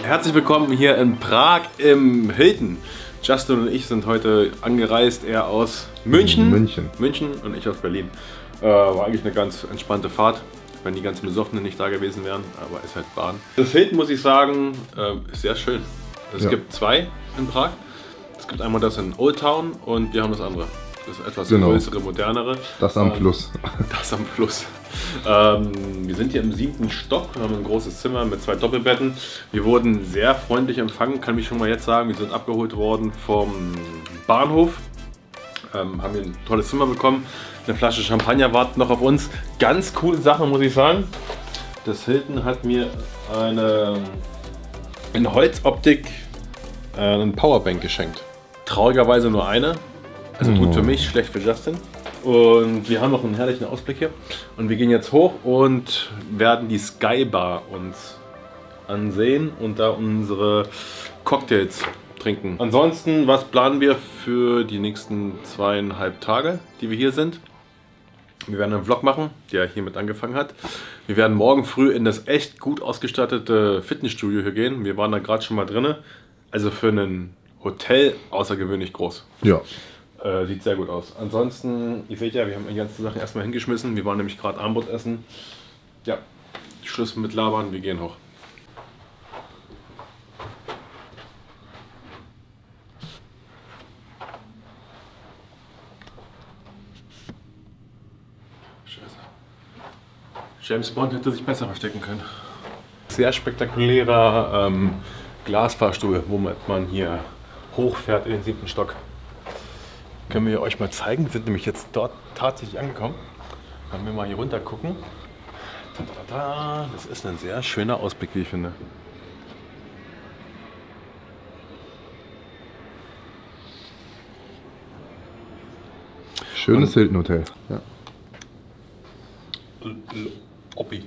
Herzlich willkommen hier in Prag im Hilton. Justin und ich sind heute angereist, er aus München und ich aus Berlin. War eigentlich eine ganz entspannte Fahrt, wenn die ganzen Besoffenen nicht da gewesen wären, aber ist halt Bahn. Das Hilton, muss ich sagen, ist sehr schön. Es gibt zwei in Prag. Es gibt einmal das in Old Town und wir haben das andere. Das ist etwas größere, modernere. Das am Fluss. Das am Fluss. Wir sind hier im 7. Stock, wir haben ein großes Zimmer mit 2 Doppelbetten. Wir wurden sehr freundlich empfangen, kann ich schon mal jetzt sagen. Wir sind abgeholt worden vom Bahnhof. Haben hier ein tolles Zimmer bekommen. Eine Flasche Champagner wartet noch auf uns. Ganz coole Sache, muss ich sagen. Das Hilton hat mir in Holzoptik eine Powerbank geschenkt. Traurigerweise nur eine. Also gut für mich, schlecht für Justin. Und wir haben noch einen herrlichen Ausblick hier. Und wir gehen jetzt hoch und werden die Sky Bar uns ansehen und da unsere Cocktails trinken. Ansonsten, was planen wir für die nächsten 2,5 Tage, die wir hier sind? Wir werden einen Vlog machen, der hiermit angefangen hat. Wir werden morgen früh in das echt gut ausgestattete Fitnessstudio hier gehen. Wir waren da gerade schon mal drin. Also für ein Hotel außergewöhnlich groß. Ja. Sieht sehr gut aus. Ansonsten, ihr seht ja, wir haben die ganzen Sachen erstmal hingeschmissen. Wir waren nämlich gerade Abendbrot essen. Ja, Schluss mit Labern, wir gehen hoch. Scheiße. James Bond hätte sich besser verstecken können. Sehr spektakulärer Glasfahrstuhl, womit man hier hochfährt in den 7. Stock. Können wir euch mal zeigen. Wir sind nämlich jetzt dort tatsächlich angekommen. Können wir mal hier runter gucken. Das ist ein sehr schöner Ausblick, wie ich finde. Schönes Hilton Hotel. Ja. Oppi.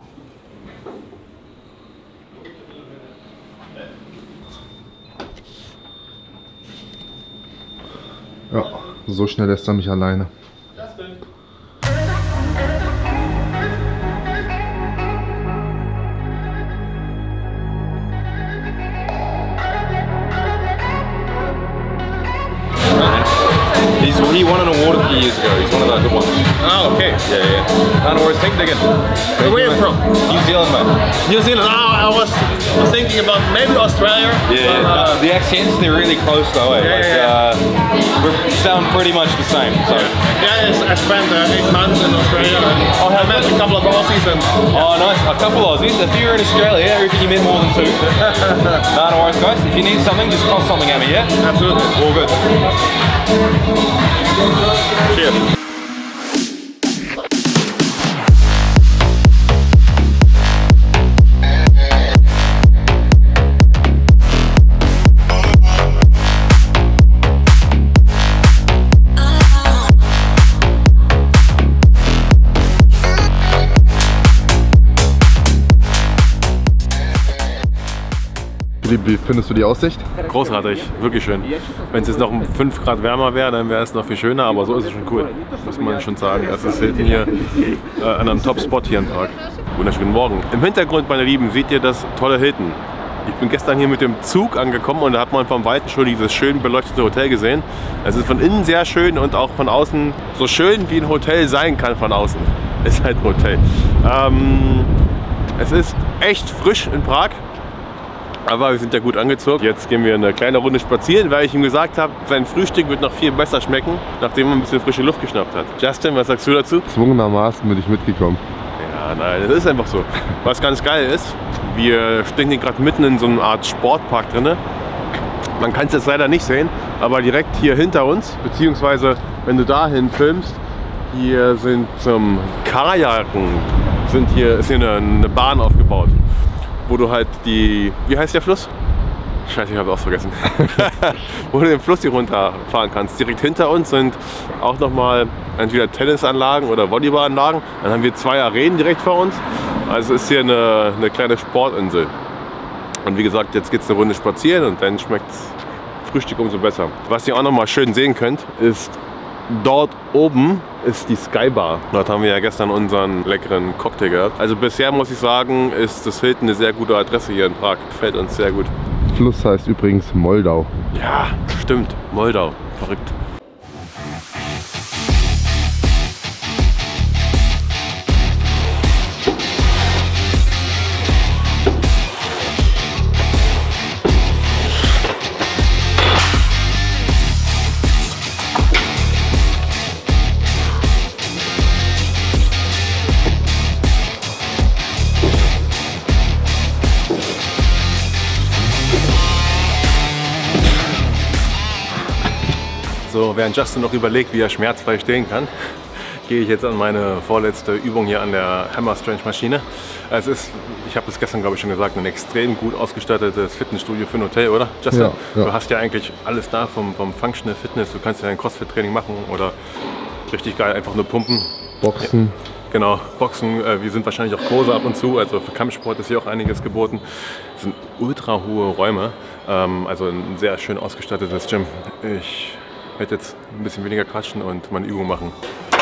Ja, so schnell lässt er mich alleine. He won an award a few years ago. He's one of the good ones. Oh, okay. Yeah. No worries. Take it again. Where are you from? New Zealand, mate. New Zealand. Oh, I was thinking about maybe Australia. Yeah. But, the accents, they're really close though. Eh? We sound pretty much the same. So. yeah, I spent 8 months in Australia. And I met a couple of Aussies and. Oh, nice. A couple of Aussies. If you're in Australia, I reckon you met more than 2. No worries, guys. If you need something, just toss something at me. Yeah. Absolutely. All good. Cheers. Wie findest du die Aussicht? Großartig, wirklich schön. Wenn es jetzt noch 5 Grad wärmer wäre, dann wäre es noch viel schöner, aber so ist es schon cool. Muss man schon sagen. Es ist Hilton hier an einem Top-Spot hier in Prag. Wunderschönen Morgen. Im Hintergrund, meine Lieben, seht ihr das tolle Hilton. Ich bin gestern hier mit dem Zug angekommen und da hat man vom Weiten schon dieses schön beleuchtete Hotel gesehen. Es ist von innen sehr schön und auch von außen so schön, wie ein Hotel sein kann von außen. Ist halt ein Hotel. Es ist echt frisch in Prag. Aber wir sind ja gut angezogen. Jetzt gehen wir eine kleine Runde spazieren, weil ich ihm gesagt habe, sein Frühstück wird noch viel besser schmecken, nachdem er ein bisschen frische Luft geschnappt hat. Justin, was sagst du dazu? Zwungenermaßen bin ich mitgekommen. Ja, nein, das ist einfach so. Was ganz geil ist, wir stecken hier gerade mitten in so einer Art Sportpark drin. Man kann es jetzt leider nicht sehen, aber direkt hier hinter uns, beziehungsweise wenn du dahin filmst, hier sind zum Kajaken, ist hier eine Bahn aufgebaut. Wo du halt wie heißt der Fluss? Scheiße, ich habe es auch vergessen. Wo du den Fluss hier runterfahren kannst. Direkt hinter uns sind auch nochmal entweder Tennisanlagen oder Volleyballanlagen. Dann haben wir 2 Arenen direkt vor uns. Also ist hier eine kleine Sportinsel. Und wie gesagt, jetzt geht es eine Runde spazieren und dann schmeckt Frühstück umso besser. Was ihr auch noch mal schön sehen könnt, ist dort oben ist die Skybar. Dort haben wir ja gestern unseren leckeren Cocktail gehabt. Also bisher muss ich sagen, ist das Hilton eine sehr gute Adresse hier in Prag. Gefällt uns sehr gut. Fluss heißt übrigens Moldau. Ja, stimmt. Moldau. Verrückt. So, während Justin noch überlegt, wie er schmerzfrei stehen kann, gehe ich jetzt an meine vorletzte Übung hier an der Hammer Strength Maschine. Es ist, ich habe das gestern glaube ich schon gesagt, ein extrem gut ausgestattetes Fitnessstudio für ein Hotel, oder Justin? Ja, ja. Du hast ja eigentlich alles da vom Functional Fitness. Du kannst ja ein Crossfit-Training machen oder richtig geil einfach nur pumpen. Boxen. Genau, Boxen. Wir sind wahrscheinlich auch Kurse ab und zu. Also für Kampfsport ist hier auch einiges geboten. Es sind ultra hohe Räume. Also ein sehr schön ausgestattetes Gym. Ich werde jetzt ein bisschen weniger quatschen und meine Übung machen.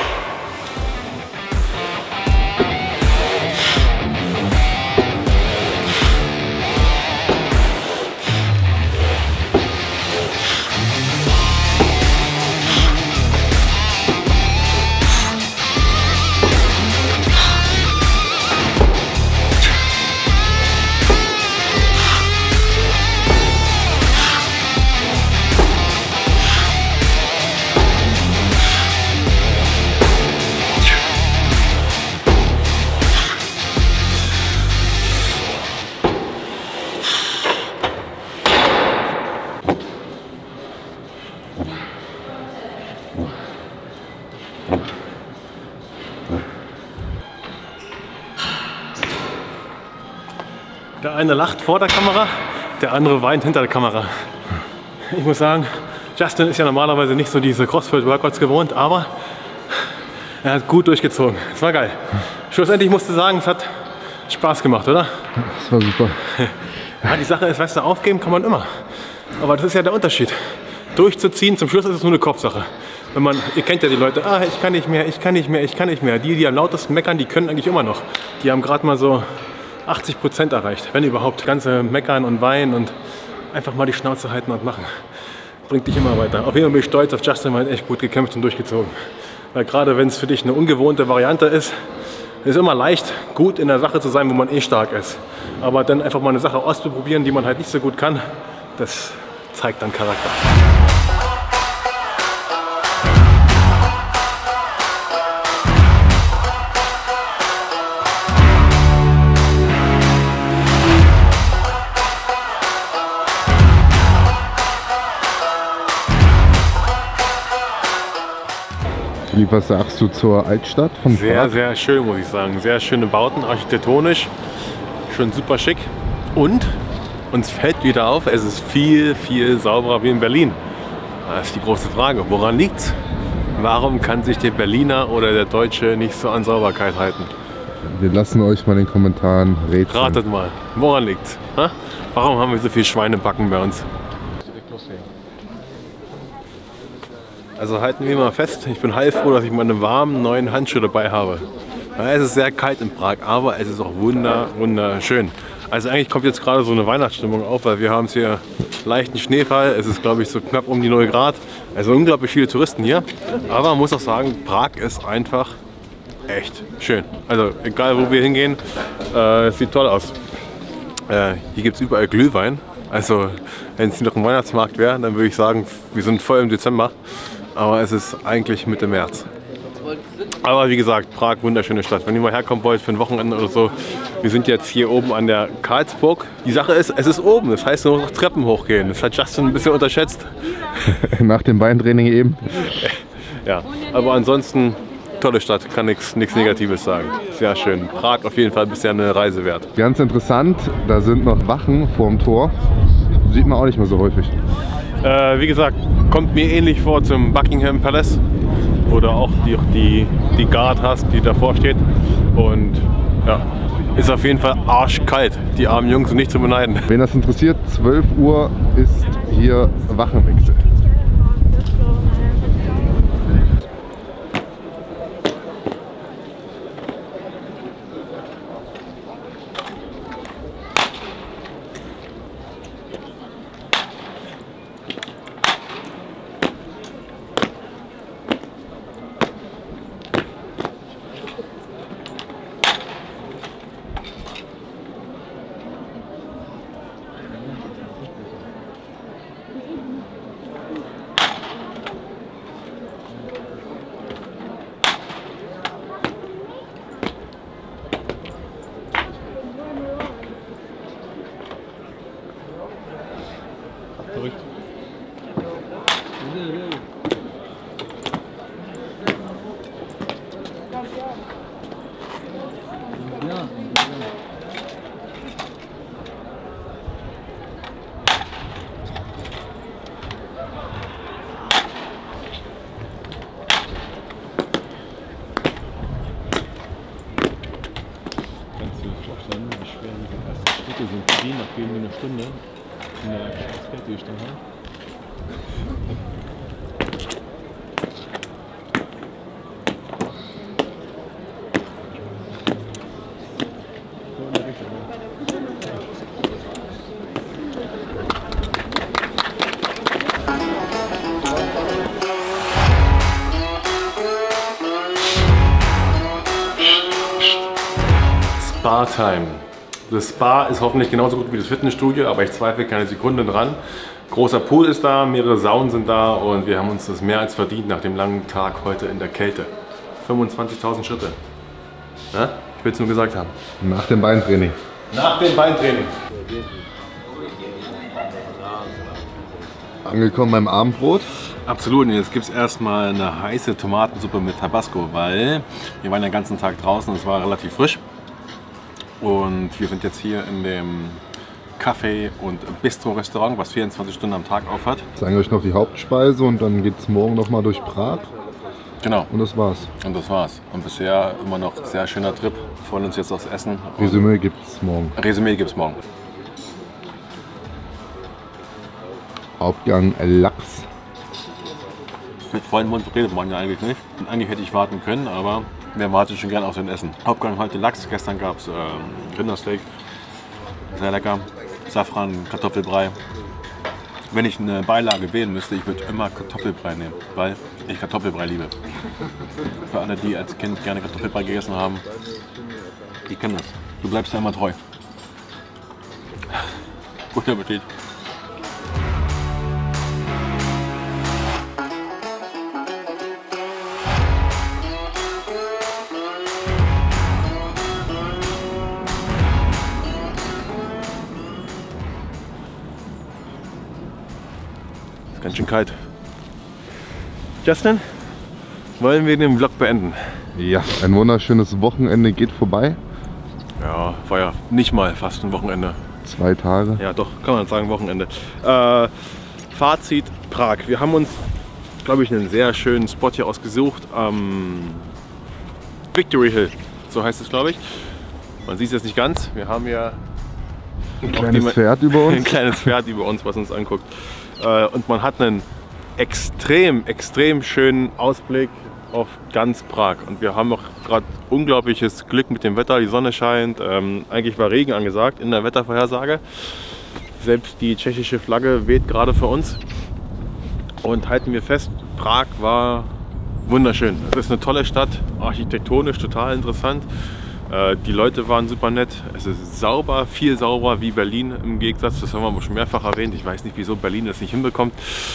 Der eine lacht vor der Kamera, der andere weint hinter der Kamera. Ich muss sagen, Justin ist ja normalerweise nicht so diese CrossFit-Workouts gewohnt, aber er hat gut durchgezogen. Es war geil. Schlussendlich musst du sagen, es hat Spaß gemacht, oder? Das war super. Ja, die Sache ist, weißt du, aufgeben kann man immer. Aber das ist ja der Unterschied. Durchzuziehen, zum Schluss ist es nur eine Kopfsache. Wenn man, ihr kennt ja die Leute, ich kann nicht mehr, ich kann nicht mehr, ich kann nicht mehr. Die am lautesten meckern, die können eigentlich immer noch. Die haben gerade mal so 80% erreicht, wenn überhaupt. Das ganze Meckern und Weinen und einfach mal die Schnauze halten und machen. Bringt dich immer weiter. Auf jeden Fall bin ich stolz auf Justin, weil er echt gut gekämpft und durchgezogen. Weil gerade wenn es für dich eine ungewohnte Variante ist, ist immer leicht, gut in der Sache zu sein, wo man eh stark ist. Aber dann einfach mal eine Sache auszuprobieren, die man halt nicht so gut kann, das zeigt dann Charakter. Was sagst du zur Altstadt von Prag? Sehr, sehr schön, muss ich sagen. Sehr schöne Bauten, architektonisch, schon super schick. Und uns fällt wieder auf, es ist viel, viel sauberer wie in Berlin. Das ist die große Frage. Woran liegt's? Warum kann sich der Berliner oder der Deutsche nicht so an Sauberkeit halten? Wir lassen euch mal in den Kommentaren rätseln. Ratet mal, woran liegt's? Ha? Warum haben wir so viel Schweinebacken bei uns? Also halten wir mal fest, ich bin heilfroh, dass ich meine warmen neuen Handschuhe dabei habe. Ja, es ist sehr kalt in Prag, aber es ist auch wunderschön. Also eigentlich kommt jetzt gerade so eine Weihnachtsstimmung auf, weil wir haben jetzt hier leichten Schneefall. Es ist glaube ich so knapp um die 0 Grad. Also unglaublich viele Touristen hier. Aber man muss auch sagen, Prag ist einfach echt schön. Also egal wo wir hingehen, es sieht toll aus. Hier gibt es überall Glühwein. Also wenn es noch ein Weihnachtsmarkt wäre, dann würde ich sagen, wir sind voll im Dezember. Aber es ist eigentlich Mitte März. Aber wie gesagt, Prag, wunderschöne Stadt. Wenn ihr mal herkommen wollt für ein Wochenende oder so, wir sind jetzt hier oben an der Karlsburg. Die Sache ist, es ist oben, das heißt nur noch Treppen hochgehen. Das hat Justin ein bisschen unterschätzt. Nach dem Beintraining eben. Ja, aber ansonsten tolle Stadt, kann nichts Negatives sagen. Sehr schön. Prag auf jeden Fall bisher eine Reise wert. Ganz interessant, da sind noch Wachen vorm Tor. Sieht man auch nicht mehr so häufig. Wie gesagt, kommt mir ähnlich vor zum Buckingham Palace, wo du auch die Guard hast, die davor steht. Und ja, ist auf jeden Fall arschkalt. Die armen Jungs sind nicht zu beneiden. Wen das interessiert, 12 Uhr ist hier Wachenwechsel. verrückt. Kannst du dir vorstellen, wie schwer diese ersten Schritte sind, je nachdem wir eine Stunde in der Kälte gestanden haben? So in der Richtung, ja. Spa-Time. Das Spa ist hoffentlich genauso gut wie das Fitnessstudio, aber ich zweifle keine Sekunde dran. Großer Pool ist da, mehrere Saunen sind da und wir haben uns das mehr als verdient nach dem langen Tag heute in der Kälte. 25.000 Schritte. Ja? Ich will es nur gesagt haben. Nach dem Beintraining. Nach dem Beintraining. Angekommen beim Abendbrot. Absolut, und jetzt gibt es erstmal eine heiße Tomatensuppe mit Tabasco, weil wir waren den ganzen Tag draußen und es war relativ frisch. Und wir sind jetzt hier in dem Café- und Bistro-Restaurant, was 24 Stunden am Tag auf hat. Ich zeige euch noch die Hauptspeise und dann geht es morgen noch mal durch Prag. Genau. Und das war's. Und das war's. Und bisher immer noch sehr schöner Trip. Wir freuen uns jetzt aufs Essen. Resümee gibt's morgen. Resümee gibt's morgen. Hauptgang Lachs. Mit vollem Mund redet man ja eigentlich nicht. Und eigentlich hätte ich warten können, aber wer wartet schon gern auf sein Essen. Hauptgang heute Lachs. Gestern gab es Rindersteak. Sehr lecker. Safran, Kartoffelbrei. Wenn ich eine Beilage wählen müsste, ich würde immer Kartoffelbrei nehmen, weil ich Kartoffelbrei liebe. Für alle, die als Kind gerne Kartoffelbrei gegessen haben, die kennen das. Du bleibst ja immer treu. Guter Appetit. Ganz schön kalt. Justin, wollen wir den Vlog beenden? Ja, ein wunderschönes Wochenende geht vorbei. Ja, war ja nicht mal fast ein Wochenende. 2 Tage. Ja, doch, kann man sagen, Wochenende. Fazit Prag. Wir haben uns, glaube ich, einen sehr schönen Spot hier ausgesucht am Victory Hill. So heißt es, glaube ich. Man sieht es jetzt nicht ganz. Wir haben ja Ein kleines Pferd über uns. Ein kleines Pferd über uns, was uns anguckt. Und man hat einen extrem schönen Ausblick auf ganz Prag. Und wir haben auch gerade unglaubliches Glück mit dem Wetter. Die Sonne scheint. Eigentlich war Regen angesagt in der Wettervorhersage. Selbst die tschechische Flagge weht gerade für uns. Und halten wir fest, Prag war wunderschön. Es ist eine tolle Stadt, architektonisch total interessant. Die Leute waren super nett. Es ist sauber, viel sauberer wie Berlin im Gegensatz. Das haben wir schon mehrfach erwähnt. Ich weiß nicht, wieso Berlin das nicht hinbekommt.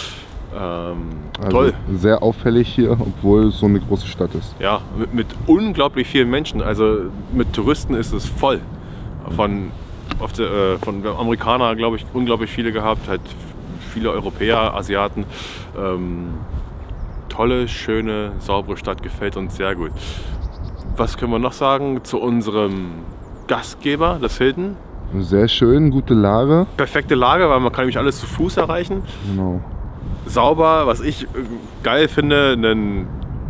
Toll. Sehr auffällig hier, obwohl es so eine große Stadt ist. Ja, mit unglaublich vielen Menschen. Also mit Touristen ist es voll. Von Amerikanern, glaube ich, unglaublich viele gehabt. Halt viele Europäer, Asiaten. Tolle, schöne, saubere Stadt, gefällt uns sehr gut. Was können wir noch sagen zu unserem Gastgeber, das Hilton? Sehr schön, gute Lage. Perfekte Lage, weil man kann nämlich alles zu Fuß erreichen. Genau. Sauber, was ich geil finde, ein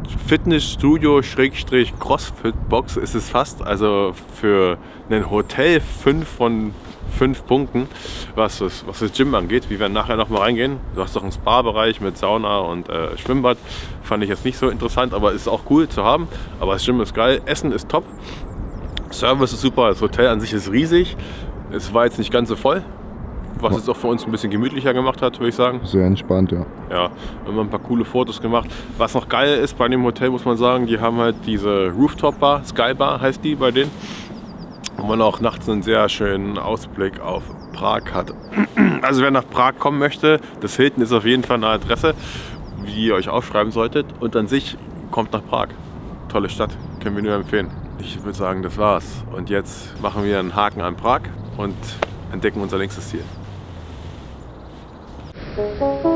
Fitnessstudio-Crossfit-Box ist es fast. Also für ein Hotel 5 von 5 Punkten, was das Gym angeht. Wir werden nachher noch mal reingehen. Du hast doch einen Spa-Bereich mit Sauna und Schwimmbad. Fand ich jetzt nicht so interessant, aber ist auch cool zu haben. Aber das Gym ist geil, Essen ist top, Service ist super, das Hotel an sich ist riesig. Es war jetzt nicht ganz so voll, was es auch für uns ein bisschen gemütlicher gemacht hat, würde ich sagen. Sehr entspannt, ja. Ja, wir haben ein paar coole Fotos gemacht. Was noch geil ist bei dem Hotel, muss man sagen, die haben halt diese Rooftop-Bar, Sky Bar heißt die bei denen. Wo man auch nachts einen sehr schönen Ausblick auf Prag hat. Also wer nach Prag kommen möchte, das Hilton ist auf jeden Fall eine Adresse, die ihr euch aufschreiben solltet. Und an sich kommt nach Prag. Tolle Stadt, können wir nur empfehlen. Ich würde sagen, das war's. Und jetzt machen wir einen Haken an Prag und entdecken unser nächstes Ziel. Ciao.